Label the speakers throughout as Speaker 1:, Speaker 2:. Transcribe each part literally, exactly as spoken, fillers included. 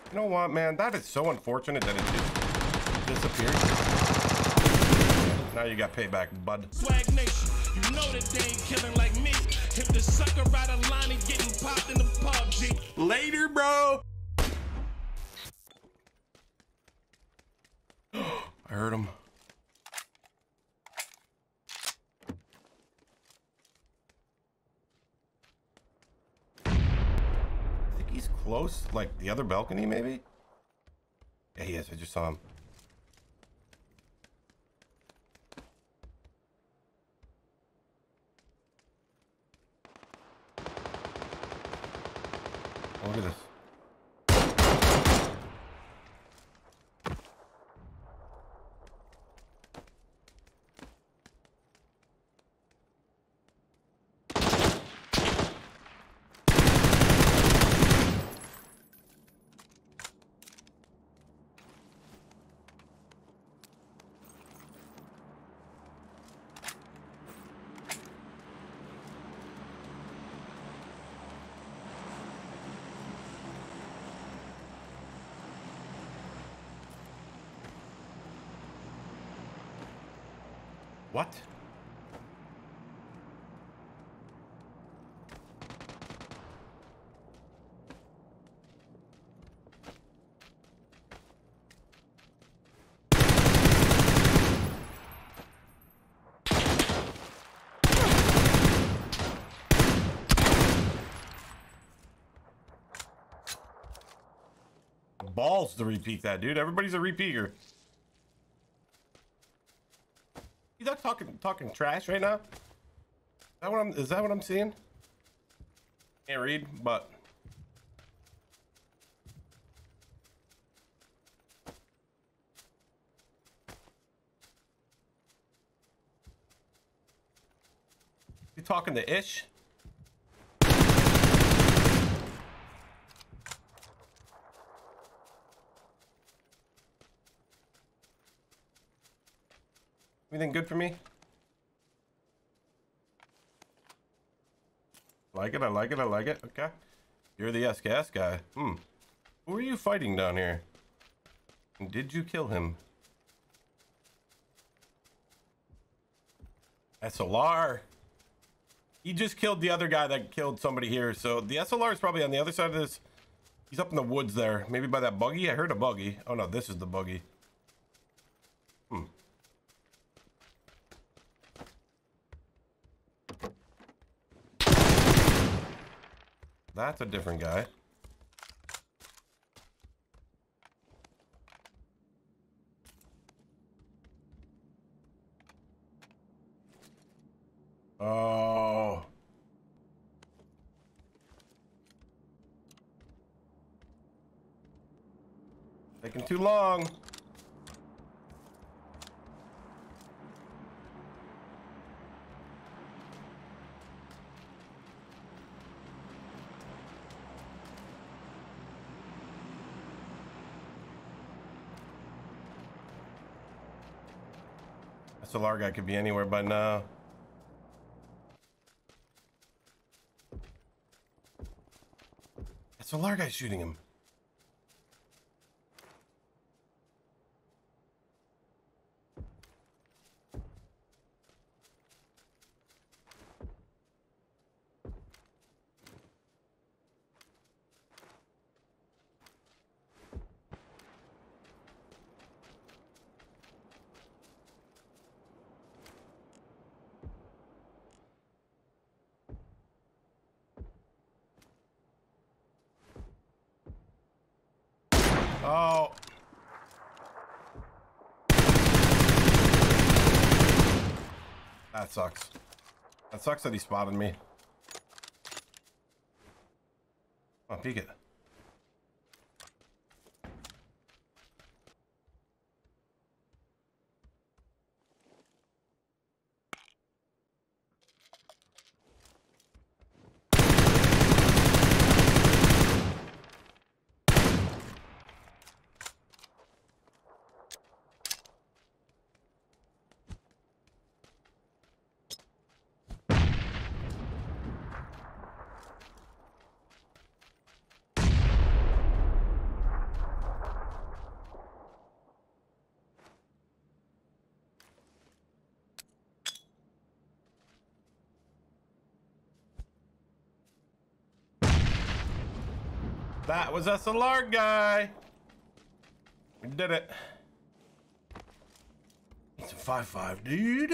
Speaker 1: You know what, man? That is so unfortunate that it just disappeared. Now you got payback, bud.
Speaker 2: Swag Nation, you know that they ain't killing like me. If the sucker ride a line and getting popped in the P U B G.
Speaker 1: Later, bro. I heard him. I think he's close, like the other balcony, maybe? Yeah, he is. I just saw him. Look at this. What? Balls to repeat that, dude. Everybody's a repeater. You not talking talking trash right now? Is that what I'm is that what I'm seeing? Can't read, but you talking to Ish? Anything good for me? Like it, I like it, I like it. Okay. You're the S K S guy. Hmm. Who are you fighting down here? And did you kill him? S L R. He just killed the other guy that killed somebody here. So the S L R is probably on the other side of this. He's up in the woods there. Maybe by that buggy. I heard a buggy. Oh no, this is the buggy. Hmm. That's a different guy. Oh. Taking too long. S L R guy could be anywhere by now. S L R guy's shooting him. Oh. That sucks. That sucks that he spotted me. Oh, peek it. That was S L R guy. We did it. It's a five five, dude.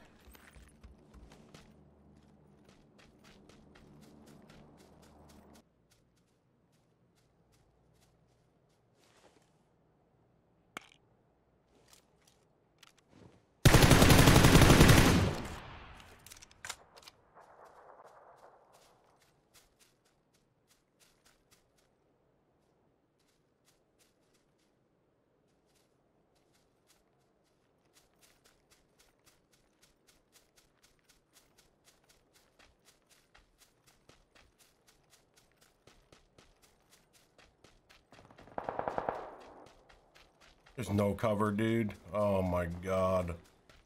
Speaker 1: There's no cover, dude. Oh my god.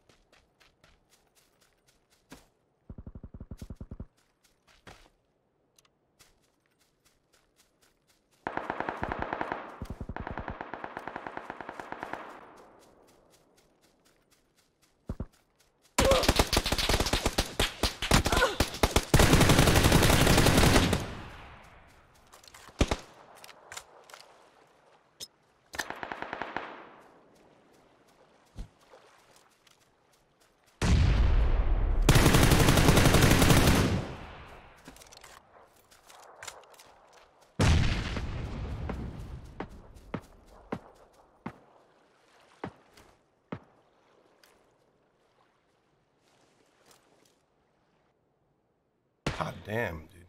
Speaker 1: God damn, dude.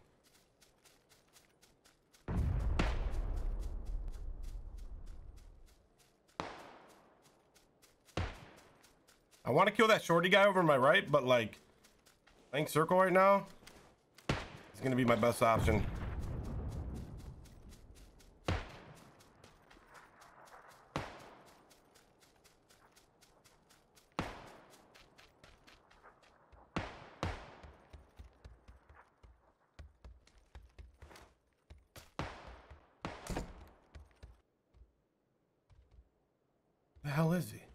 Speaker 1: I want to kill that shorty guy over on my right, but like, playing circle right now is gonna be my best option. The hell is he?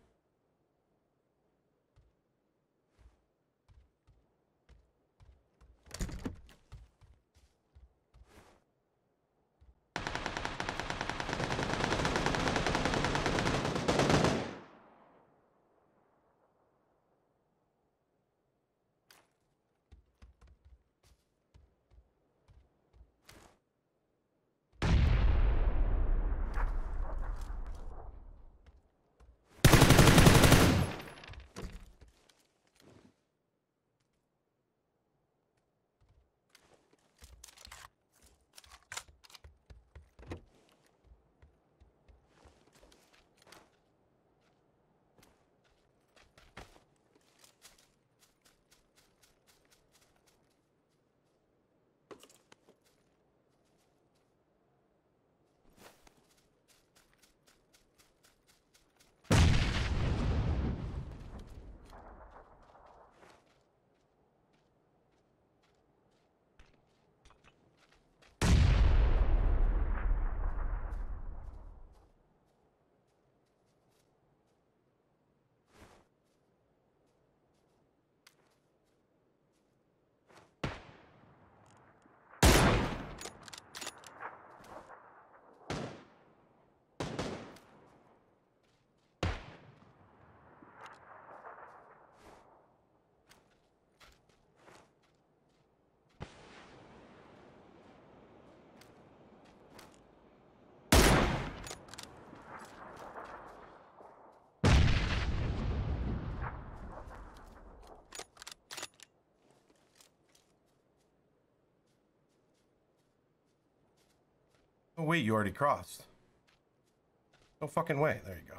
Speaker 1: Oh wait, you already crossed. No fucking way. There you go.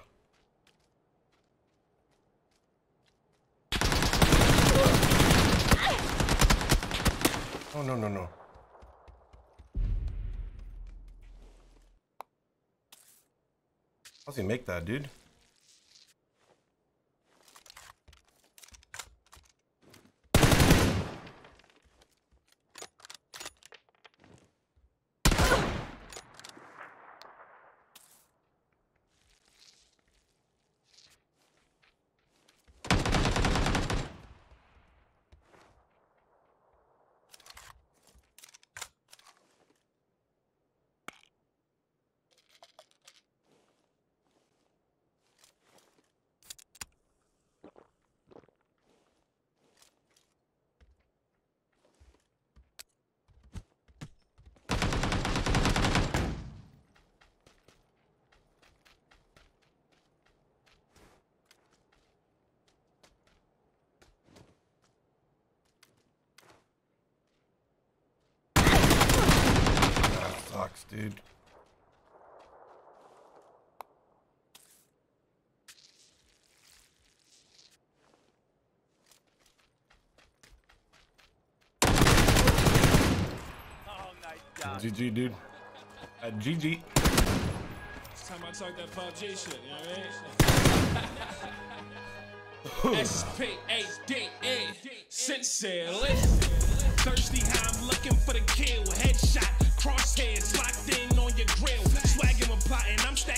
Speaker 1: Oh no no no. How's he make that, dude? dude.
Speaker 3: Oh, nice job.
Speaker 1: G G, dude. Uh, G G.
Speaker 2: It's time I talk that P U B G shit, you know what I mean? S P A D E, sincerely. Thirsty how I'm looking for the kill. Headshot, crosshairs locked in on your grill. Swagging and plotting, I'm stacking.